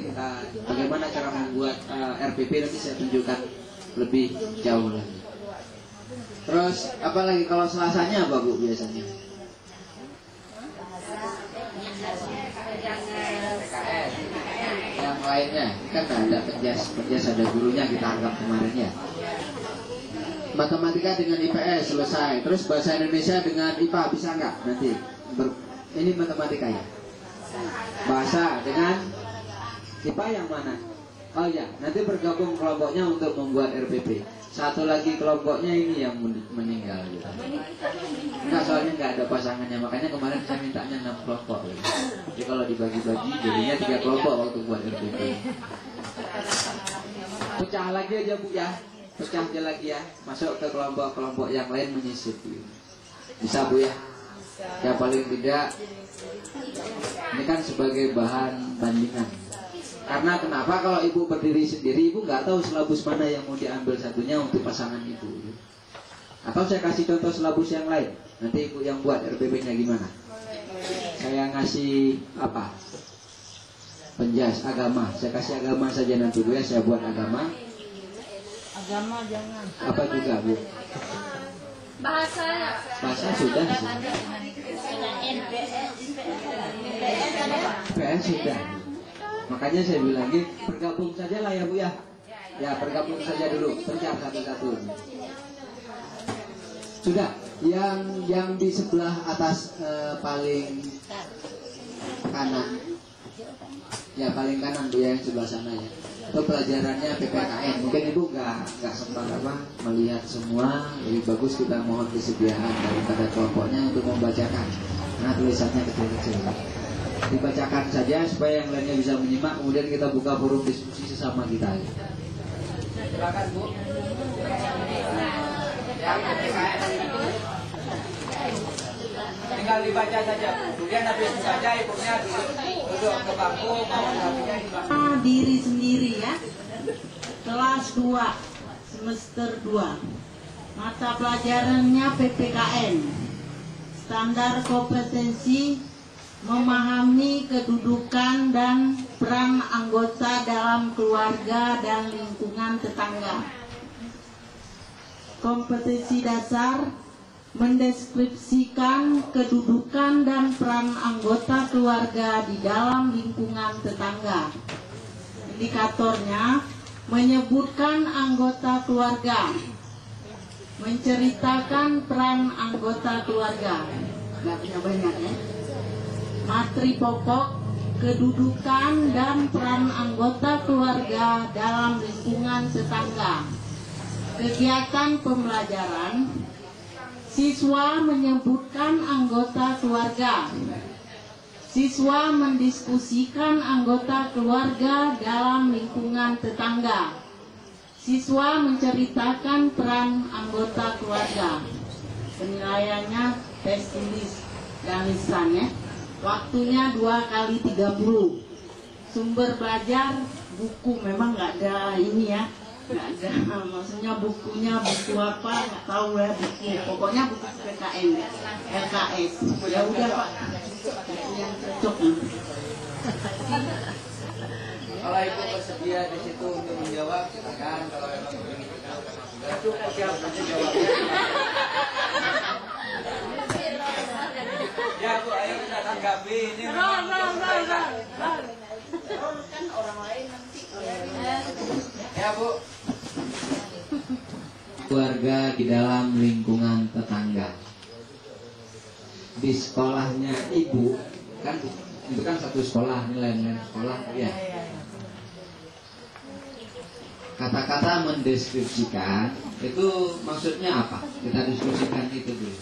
kita bagaimana cara membuat RPP nanti saya tunjukkan lebih jauh lagi. Terus apalagi kalau Selasanya apa Bu biasanya? Yang lainnya kan ada penjas ada gurunya kita anggap kemarin ya. Matematika dengan IPS selesai. Terus bahasa Indonesia dengan IPA bisa nggak nanti? Ini matematika ya. Bahasa dengan IPA yang mana? Oh ya, nanti bergabung kelompoknya untuk membuat RPP. Satu lagi kelompoknya ini yang meninggal gitu. Enggak, soalnya nggak ada pasangannya, makanya kemarin saya mintanya 6 kelompok gitu. Jadi kalau dibagi-bagi jadinya 3 kelompok waktu buat RPP. Pecah lagi aja Bu ya. Pecah aja lagi ya. Masuk ke kelompok-kelompok yang lain menyisip gitu. Bisa Bu ya. Ya paling tidak ini kan sebagai bahan bandingan. Karena kenapa kalau ibu berdiri sendiri, ibu nggak tahu silabus mana yang mau diambil satunya untuk pasangan ibu. Atau saya kasih contoh silabus yang lain. Nanti ibu yang buat RPP-nya gimana? Saya ngasih apa? Penjas agama. Saya kasih agama saja nanti Bu ya. Saya buat agama. Agama jangan. Apa juga Bu? Bahasa sudah sih. PS sudah. Makanya saya bilang bergabung saja lah ya Bu ya. Ya bergabung saja dulu. Pencar satu-satu. Sudah. Yang di sebelah atas paling kanan. Ya paling kanan Bu ya, yang sebelah sana ya. Itu pelajarannya PPKN. Mungkin Ibu nggak sempat melihat semua. Lebih bagus kita mohon kesediaan daripada kelompoknya untuk membacakan. Nah tulisannya kecil-kecil. Dibacakan saja supaya yang lainnya bisa menyimak. Kemudian kita buka forum diskusi sesama kita. Silakan Bu. Tinggal dibaca saja. Kemudian habis dibaca ibunya duduk ke bangku, mau habisnya di bangku. Diri sendiri ya. Kelas 2 semester 2. Mata pelajarannya PPKN. Standar kompetensi memahami kedudukan dan peran anggota dalam keluarga dan lingkungan tetangga. Kompetensi dasar mendeskripsikan kedudukan dan peran anggota keluarga di dalam lingkungan tetangga. Indikatornya menyebutkan anggota keluarga, menceritakan peran anggota keluarga. Nggak punya banyak ya. Materi pokok, kedudukan dan peran anggota keluarga dalam lingkungan tetangga. Kegiatan pembelajaran, siswa menyebutkan anggota keluarga. Siswa mendiskusikan anggota keluarga dalam lingkungan tetangga. Siswa menceritakan peran anggota keluarga. Penilaiannya tes tulis dan lisan ya. Waktunya 2x30. Sumber belajar buku, memang nggak ada ini ya, nggak ada, maksudnya bukunya buku apa nggak tahu ya, buku pokoknya buku PKN LKS. Ya udah Pak, buku yang cocok. Kalau ibu bersedia di situ untuk menjawab, silakan. Kalau memang begitu, itu siap saja jawabnya. Ya Bu, ayo kita tanggapi ini. kan orang lain nanti. Ya Bu. Keluarga di dalam lingkungan tetangga. Di sekolahnya ibu kan itu kan satu sekolah, nilai-nilai sekolah ya. Kata-kata mendeskripsikan itu maksudnya apa? Kita diskusikan itu dulu.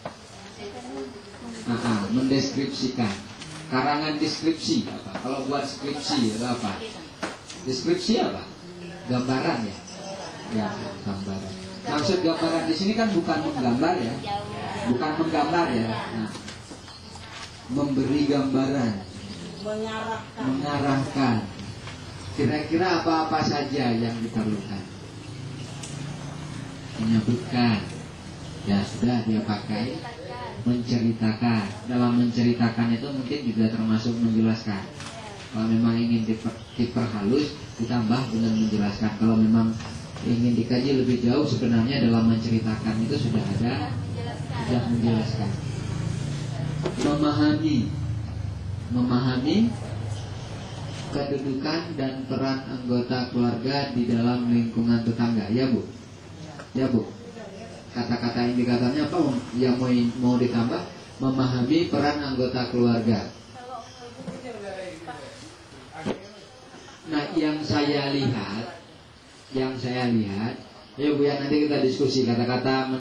Mendeskripsikan. Karangan deskripsi apa? Kalau buat skripsi itu apa? Deskripsi apa? Gambaran ya. Ya, gambaran. Maksud gambaran di sini kan bukan menggambar ya. Bukan menggambar ya. Nah, memberi gambaran. Mengarahkan. Kira-kira apa-apa saja yang diperlukan. Menyebutkan. Ya sudah dia pakai. Menceritakan. Dalam menceritakan itu mungkin juga termasuk menjelaskan. Kalau memang ingin diperhalus, ditambah dengan menjelaskan. Kalau memang ingin dikaji lebih jauh, sebenarnya dalam menceritakan itu sudah ada, sudah menjelaskan. Memahami kedudukan dan peran anggota keluarga di dalam lingkungan tetangga. Ya Bu, ya Bu. Kata-kata indikatornya apa yang mau ditambah? Memahami peran anggota keluarga. Nah, yang saya lihat, ya Bu ya, nanti kita diskusi kata-kata